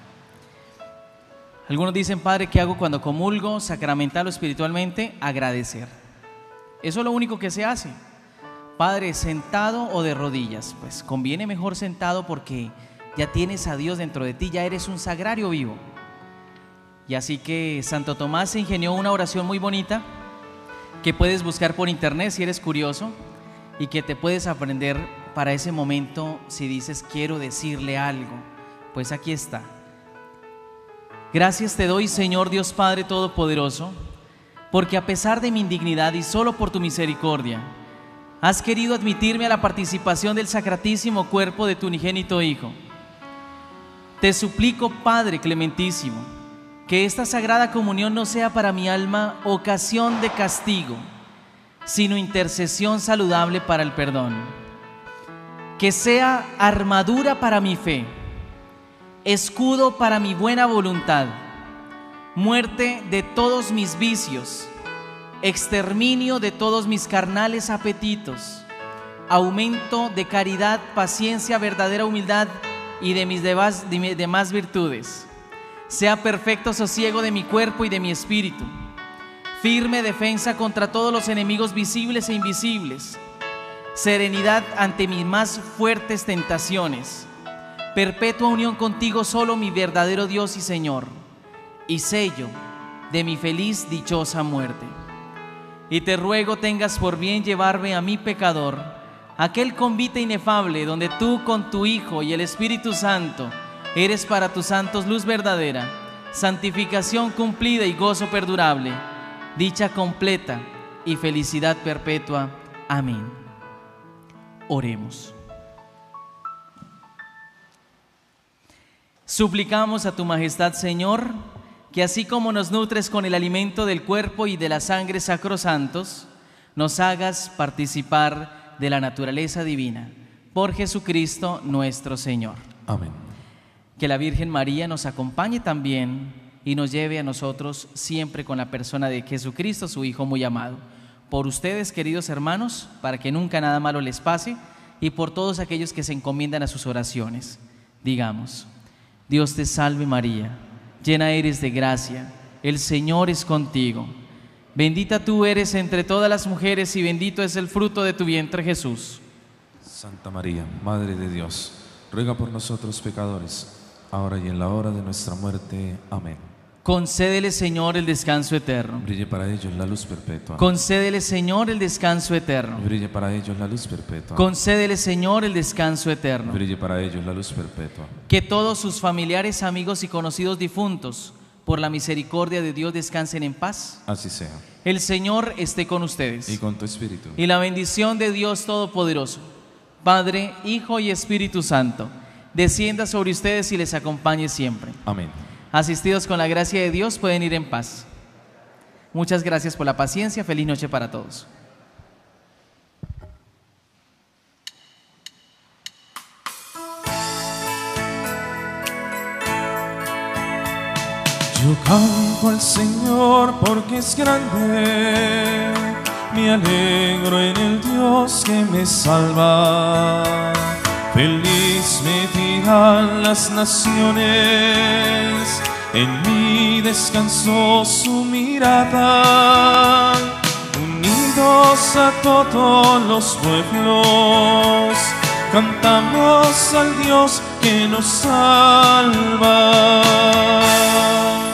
Algunos dicen, Padre, ¿qué hago cuando comulgo, sacramental o espiritualmente? Agradecer. Eso es lo único que se hace. Padre, ¿sentado o de rodillas? Pues conviene mejor sentado porque ya tienes a Dios dentro de ti, ya eres un sagrario vivo. Y así que Santo Tomás se ingenió una oración muy bonita que puedes buscar por internet si eres curioso y que te puedes aprender para ese momento si dices quiero decirle algo. Pues aquí está. Gracias te doy, Señor Dios Padre Todopoderoso, porque a pesar de mi indignidad y solo por tu misericordia, has querido admitirme a la participación del sacratísimo cuerpo de tu unigénito Hijo. Te suplico, Padre clementísimo, que esta sagrada comunión no sea para mi alma ocasión de castigo, sino intercesión saludable para el perdón. Que sea armadura para mi fe, escudo para mi buena voluntad, muerte de todos mis vicios, exterminio de todos mis carnales apetitos, aumento de caridad, paciencia, verdadera humildad y de mis demás, de mis demás virtudes. Sea perfecto sosiego de mi cuerpo y de mi espíritu, firme defensa contra todos los enemigos visibles e invisibles, serenidad ante mis más fuertes tentaciones, perpetua unión contigo solo, mi verdadero Dios y Señor, y sello de mi feliz dichosa muerte. Y te ruego tengas por bien llevarme a mi pecador, aquel convite inefable donde tú con tu Hijo y el Espíritu Santo eres para tus santos luz verdadera, santificación cumplida y gozo perdurable, dicha completa y felicidad perpetua. Amén. Oremos. Suplicamos a tu majestad, Señor, que así como nos nutres con el alimento del cuerpo y de la sangre sacrosantos, nos hagas participar de la naturaleza divina. Por Jesucristo nuestro Señor. Amén. Que la Virgen María nos acompañe también y nos lleve a nosotros siempre con la persona de Jesucristo, su Hijo muy amado. Por ustedes, queridos hermanos, para que nunca nada malo les pase, y por todos aquellos que se encomiendan a sus oraciones. Digamos: Dios te salve María, llena eres de gracia, el Señor es contigo. Bendita tú eres entre todas las mujeres y bendito es el fruto de tu vientre, Jesús. Santa María, Madre de Dios, ruega por nosotros pecadores, ahora y en la hora de nuestra muerte. Amén. Concédele, Señor, el descanso eterno. Brille para ellos la luz perpetua. Concédele, Señor, el descanso eterno. Brille para ellos la luz perpetua. Concédele, Señor, el descanso eterno. Brille para ellos la luz perpetua. Que todos sus familiares, amigos y conocidos difuntos, por la misericordia de Dios, descansen en paz. Así sea. El Señor esté con ustedes. Y con tu espíritu. Y la bendición de Dios Todopoderoso, Padre, Hijo y Espíritu Santo, descienda sobre ustedes y les acompañe siempre. Amén. Asistidos con la gracia de Dios, pueden ir en paz. Muchas gracias por la paciencia. Feliz noche para todos. Yo canto al Señor porque es grande, me alegro en el Dios que me salva. Feliz me dirán las naciones, en mí descansó su mirada. Unidos a todos los pueblos, cantamos al Dios que nos salva.